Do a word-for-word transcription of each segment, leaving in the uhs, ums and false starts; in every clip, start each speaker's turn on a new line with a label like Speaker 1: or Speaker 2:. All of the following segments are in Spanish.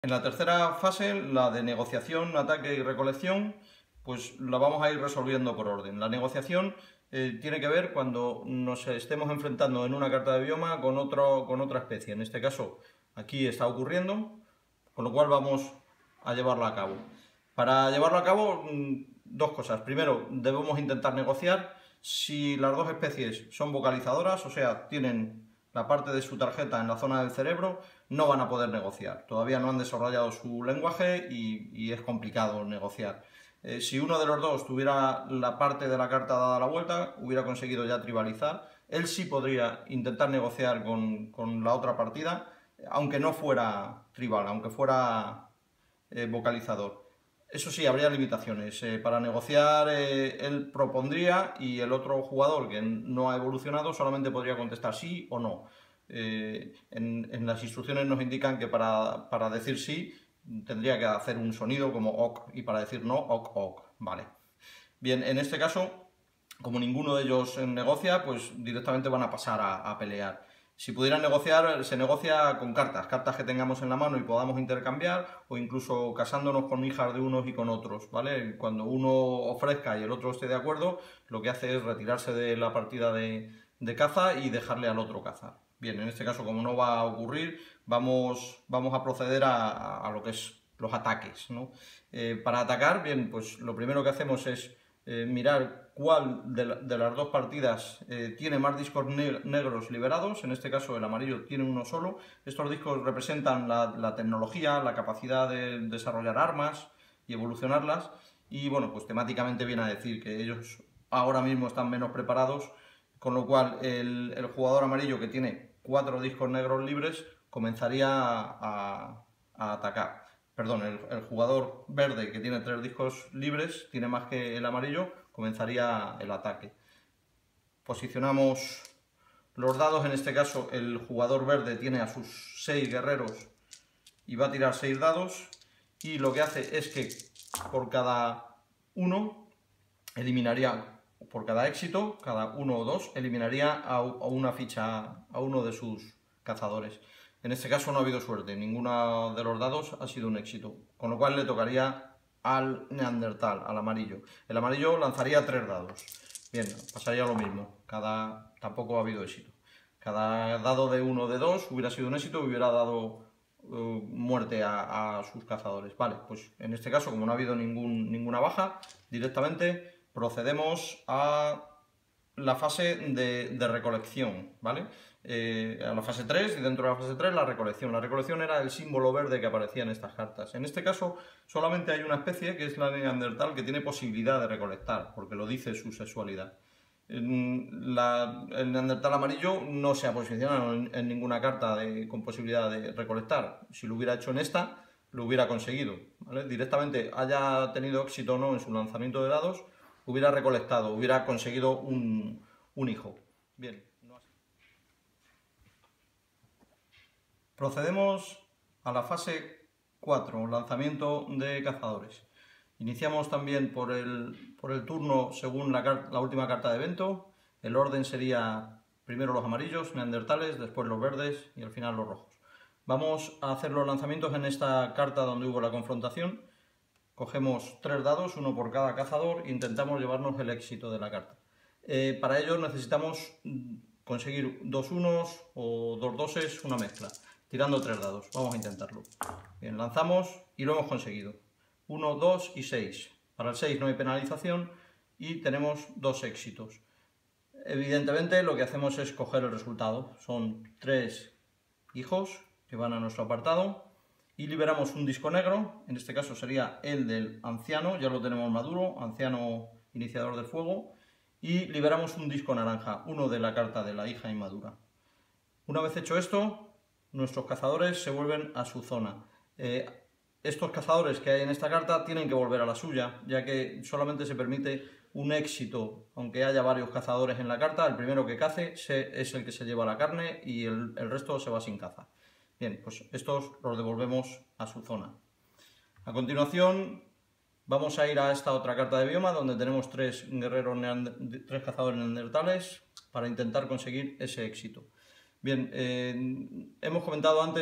Speaker 1: En la tercera fase, la de negociación, ataque y recolección, pues la vamos a ir resolviendo por orden. La negociación eh, tiene que ver cuando nos estemos enfrentando en una carta de bioma con, otro, con otra especie. En este caso, aquí está ocurriendo, con lo cual vamos a llevarla a cabo. Para llevarlo a cabo, dos cosas. Primero, debemos intentar negociar si las dos especies son vocalizadoras, o sea, tienen la parte de su tarjeta en la zona del cerebro, no van a poder negociar. Todavía no han desarrollado su lenguaje y, y es complicado negociar. Eh, si uno de los dos tuviera la parte de la carta dada la vuelta, hubiera conseguido ya tribalizar. Él sí podría intentar negociar con, con la otra partida, aunque no fuera tribal, aunque fuera eh, vocalizador. Eso sí, habría limitaciones. Eh, para negociar, eh, él propondría y el otro jugador que no ha evolucionado solamente podría contestar sí o no. Eh, en, en las instrucciones nos indican que para, para decir sí tendría que hacer un sonido como ok y para decir no, ok, ok. Vale. Bien, en este caso, como ninguno de ellos negocia, pues directamente van a pasar a, a pelear. Si pudieran negociar, se negocia con cartas, cartas que tengamos en la mano y podamos intercambiar, o incluso casándonos con hijas de unos y con otros, ¿vale? Cuando uno ofrezca y el otro esté de acuerdo, lo que hace es retirarse de la partida de, de caza y dejarle al otro cazar. Bien, en este caso, como no va a ocurrir, vamos, vamos a proceder a, a lo que es los ataques, ¿no? Eh, para atacar, bien, pues lo primero que hacemos es eh, mirar cuál de, la, de, las dos partidas eh, tiene más discos ne negros liberados. En este caso el amarillo tiene uno solo. Estos discos representan la, la tecnología, la capacidad de desarrollar armas y evolucionarlas, y bueno, pues temáticamente viene a decir que ellos ahora mismo están menos preparados, con lo cual el, el jugador amarillo, que tiene cuatro discos negros libres, comenzaría a, a, a atacar. Perdón, el, el jugador verde, que tiene tres discos libres, tiene más que el amarillo, comenzaría el ataque. Posicionamos los dados. En este caso el jugador verde tiene a sus seis guerreros y va a tirar seis dados, y lo que hace es que por cada uno eliminaría, por cada éxito, cada uno o dos, eliminaría a, a una ficha, a uno de sus cazadores. En este caso no ha habido suerte, ninguno de los dados ha sido un éxito, con lo cual le tocaría al neandertal, al amarillo. El amarillo lanzaría tres dados. Bien, pasaría lo mismo, cada tampoco ha habido éxito. Cada dado de uno o de dos hubiera sido un éxito y hubiera dado uh, muerte a, a sus cazadores. Vale, pues en este caso, como no ha habido ningún, ninguna baja, directamente procedemos a la fase de, de recolección, ¿vale? Eh, a la fase tres, y dentro de la fase tres la recolección. La recolección era el símbolo verde que aparecía en estas cartas. En este caso solamente hay una especie, que es la neandertal, que tiene posibilidad de recolectar, porque lo dice su sexualidad. La, el neandertal amarillo no se ha posicionado en, en ninguna carta de, con posibilidad de recolectar. Si lo hubiera hecho en esta, lo hubiera conseguido, ¿vale? Directamente, haya tenido éxito o no en su lanzamiento de dados, hubiera recolectado, hubiera conseguido un, un hijo. Bien. Procedemos a la fase cuatro, lanzamiento de cazadores. Iniciamos también por el, por el turno según la, la última carta de evento. El orden sería primero los amarillos, neandertales, después los verdes y al final los rojos. Vamos a hacer los lanzamientos en esta carta donde hubo la confrontación. Cogemos tres dados, uno por cada cazador, e intentamos llevarnos el éxito de la carta. Eh, para ello necesitamos conseguir dos unos o dos doses, una mezcla, tirando tres dados. Vamos a intentarlo. Bien, lanzamos y lo hemos conseguido. uno, dos y seis. Para el seis no hay penalización y tenemos dos éxitos. Evidentemente lo que hacemos es coger el resultado. Son tres hijos que van a nuestro apartado y liberamos un disco negro. En este caso sería el del anciano, ya lo tenemos maduro, anciano iniciador del fuego. Y liberamos un disco naranja, uno de la carta de la hija inmadura. Una vez hecho esto, nuestros cazadores se vuelven a su zona. Eh, estos cazadores que hay en esta carta tienen que volver a la suya, ya que solamente se permite un éxito, aunque haya varios cazadores en la carta. El primero que cace es el que se lleva la carne y el, el resto se va sin caza. Bien, pues estos los devolvemos a su zona. A continuación vamos a ir a esta otra carta de bioma donde tenemos tres guerreros, tres cazadores neandertales para intentar conseguir ese éxito. Bien, eh, hemos comentado antes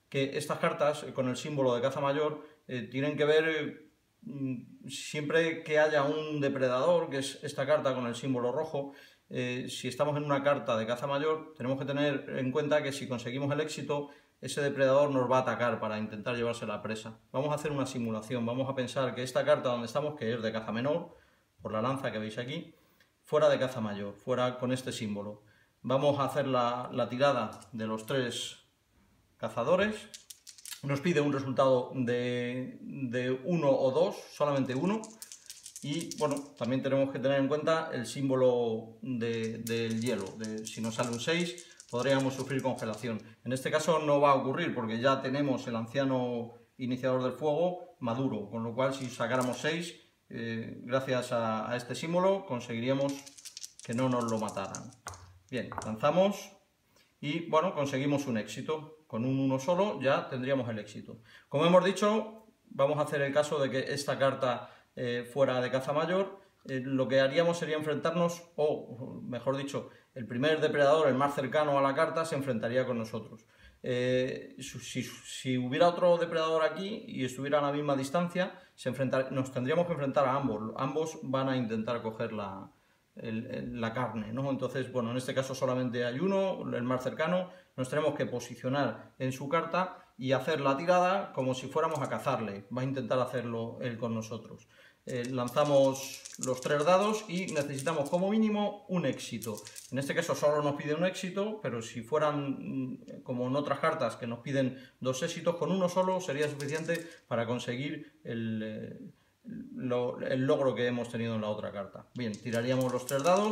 Speaker 1: que estas cartas con el símbolo de caza mayor eh, tienen que ver eh, siempre que haya un depredador, que es esta carta con el símbolo rojo. Eh, si estamos en una carta de caza mayor, tenemos que tener en cuenta que si conseguimos el éxito, ese depredador nos va a atacar para intentar llevarse la presa. Vamos a hacer una simulación, vamos a pensar que esta carta donde estamos, que es de caza menor, por la lanza que veis aquí, fuera de caza mayor, fuera con este símbolo. Vamos a hacer la, la tirada de los tres cazadores. Nos pide un resultado de, de uno o dos, solamente uno. Y bueno, también tenemos que tener en cuenta el símbolo de, del hielo. De, si nos sale un seis, podríamos sufrir congelación. En este caso no va a ocurrir porque ya tenemos el anciano iniciador del fuego maduro. Con lo cual, si sacáramos seis, eh, gracias a, a este símbolo, conseguiríamos que no nos lo mataran. Bien, lanzamos y bueno, conseguimos un éxito. Con un uno solo ya tendríamos el éxito. Como hemos dicho, vamos a hacer el caso de que esta carta Eh, fuera de caza mayor, eh, lo que haríamos sería enfrentarnos, o mejor dicho, el primer depredador, el más cercano a la carta, se enfrentaría con nosotros. Eh, si, si hubiera otro depredador aquí y estuviera a la misma distancia, se enfrentar, nos tendríamos que enfrentar a ambos. Ambos van a intentar coger la, el, el, la carne, ¿no? Entonces, bueno, en este caso solamente hay uno, el más cercano. Nos tenemos que posicionar en su carta y hacer la tirada como si fuéramos a cazarle. Va a intentar hacerlo él con nosotros. Eh, lanzamos los tres dados y necesitamos como mínimo un éxito. En este caso solo nos pide un éxito, pero si fueran como en otras cartas que nos piden dos éxitos, con uno solo sería suficiente para conseguir el, eh, lo, el logro que hemos tenido en la otra carta. Bien, tiraríamos los tres dados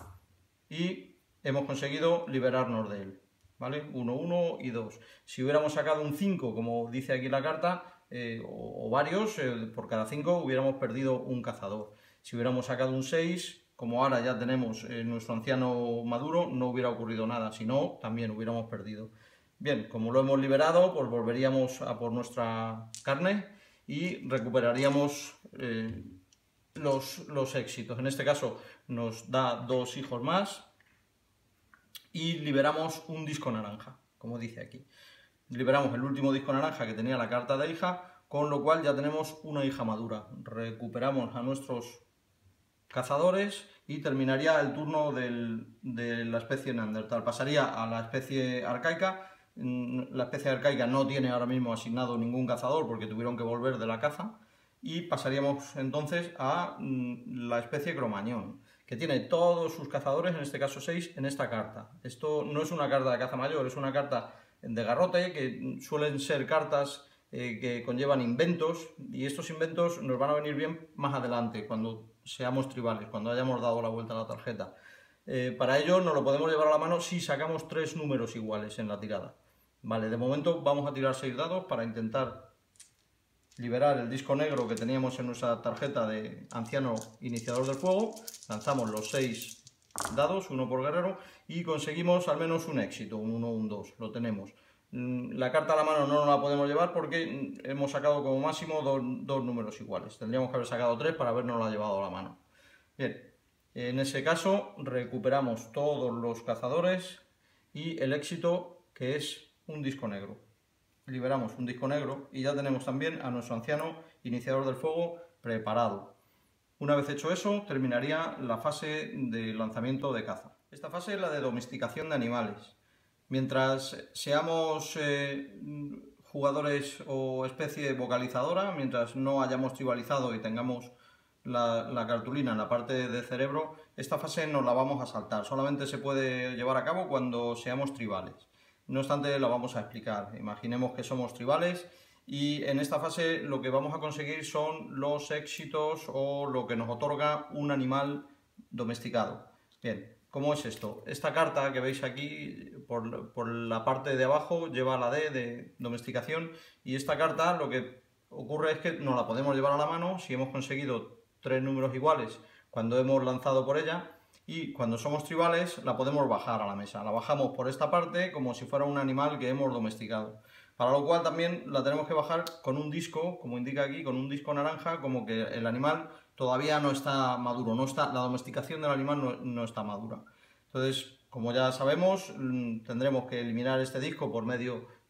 Speaker 1: y hemos conseguido liberarnos de él. ¿Vale? uno, uno y dos. Si hubiéramos sacado un cinco, como dice aquí la carta, eh, o, o varios, eh, por cada cinco hubiéramos perdido un cazador. Si hubiéramos sacado un seis, como ahora ya tenemos eh, nuestro anciano maduro, no hubiera ocurrido nada, si no, también hubiéramos perdido. Bien, como lo hemos liberado, pues volveríamos a por nuestra carne y recuperaríamos eh, los, los éxitos. En este caso nos da dos hijos más. Y liberamos un disco naranja, como dice aquí. Liberamos el último disco naranja que tenía la carta de hija, con lo cual ya tenemos una hija madura. Recuperamos a nuestros cazadores y terminaría el turno del, de la especie neandertal. Pasaría a la especie arcaica. La especie arcaica no tiene ahora mismo asignado ningún cazador porque tuvieron que volver de la caza. Y pasaríamos entonces a la especie cromañón, que tiene todos sus cazadores, en este caso seis, en esta carta. Esto no es una carta de caza mayor, es una carta de garrote, que suelen ser cartas eh, que conllevan inventos, y estos inventos nos van a venir bien más adelante, cuando seamos tribales, cuando hayamos dado la vuelta a la tarjeta. Eh, para ello nos lo podemos llevar a la mano si sacamos tres números iguales en la tirada. Vale, de momento vamos a tirar seis dados para intentar liberar el disco negro que teníamos en nuestra tarjeta de anciano iniciador del fuego. Lanzamos los seis dados, uno por guerrero, y conseguimos al menos un éxito, un uno, un dos, lo tenemos. La carta a la mano no nos la podemos llevar porque hemos sacado como máximo dos, dos números iguales. Tendríamos que haber sacado tres para habernos la llevado a la mano. Bien, en ese caso recuperamos todos los cazadores y el éxito, que es un disco negro. Liberamos un disco negro y ya tenemos también a nuestro anciano iniciador del fuego preparado. Una vez hecho eso, terminaría la fase de lanzamiento de caza. Esta fase es la de domesticación de animales. Mientras seamos eh, jugadores o especie vocalizadora, mientras no hayamos tribalizado y tengamos la, la cartulina en la parte de cerebro, esta fase nos la vamos a saltar. Solamente se puede llevar a cabo cuando seamos tribales. No obstante, la vamos a explicar. Imaginemos que somos tribales y en esta fase lo que vamos a conseguir son los éxitos o lo que nos otorga un animal domesticado. Bien, ¿cómo es esto? Esta carta que veis aquí por, por la parte de abajo lleva la D de domesticación, y esta carta lo que ocurre es que nos la podemos llevar a la mano si hemos conseguido tres números iguales cuando hemos lanzado por ella. Y cuando somos tribales la podemos bajar a la mesa. La bajamos por esta parte como si fuera un animal que hemos domesticado. Para lo cual también la tenemos que bajar con un disco, como indica aquí, con un disco naranja, como que el animal todavía no está maduro. No está, la domesticación del animal no, no está madura. Entonces, como ya sabemos, tendremos que eliminar este disco por medio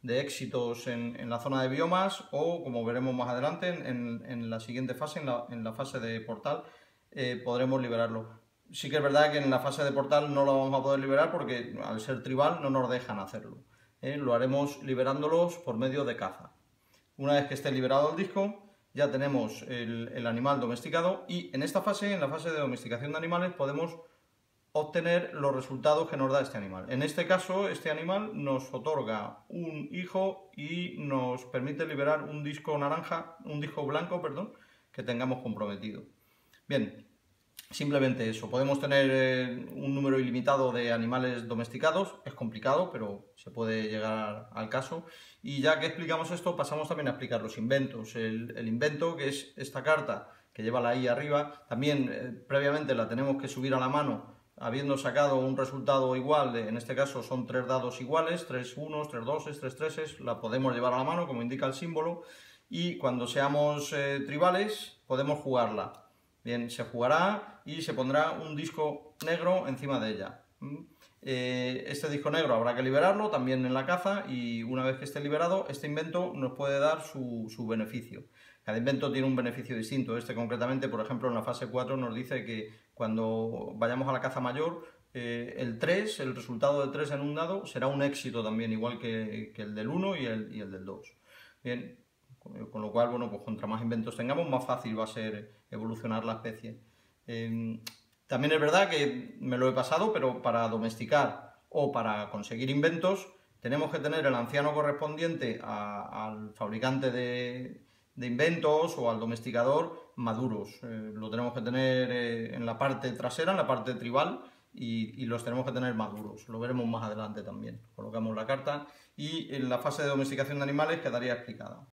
Speaker 1: de éxitos en, en la zona de biomas o, como veremos más adelante, en, en la siguiente fase, en la, en la fase de portal, eh, podremos liberarlo. Sí que es verdad que en la fase de portal no lo vamos a poder liberar porque al ser tribal no nos dejan hacerlo. ¿eh? Lo haremos liberándolos por medio de caza. Una vez que esté liberado el disco, ya tenemos el, el animal domesticado y en esta fase, en la fase de domesticación de animales, podemos obtener los resultados que nos da este animal. En este caso, este animal nos otorga un hijo y nos permite liberar un disco naranja, un disco blanco, perdón, que tengamos comprometido. Bien, simplemente eso. Podemos tener eh, un número ilimitado de animales domesticados. Es complicado, pero se puede llegar al caso. Y ya que explicamos esto, pasamos también a explicar los inventos. El, el invento, que es esta carta que lleva la I arriba, también eh, previamente la tenemos que subir a la mano habiendo sacado un resultado igual, de, en este caso son tres dados iguales, tres unos, tres doses, tres treses, la podemos llevar a la mano como indica el símbolo y cuando seamos eh, tribales podemos jugarla. Bien, se jugará y se pondrá un disco negro encima de ella. Eh, este disco negro habrá que liberarlo también en la caza y una vez que esté liberado, este invento nos puede dar su, su beneficio. Cada invento tiene un beneficio distinto. Este concretamente, por ejemplo, en la fase cuatro nos dice que cuando vayamos a la caza mayor, eh, el tres, el resultado de tres en un dado, será un éxito también, igual que, que el del uno y el, y el del dos. Bien, con lo cual, bueno, pues contra más inventos tengamos, más fácil va a ser evolucionar la especie. Eh, también es verdad que me lo he pasado, pero para domesticar o para conseguir inventos tenemos que tener el anciano correspondiente a, al fabricante de, de inventos o al domesticador maduros. Eh, lo tenemos que tener eh, en la parte trasera, en la parte tribal, y, y los tenemos que tener maduros. Lo veremos más adelante también. Colocamos la carta y en la fase de domesticación de animales quedaría explicada.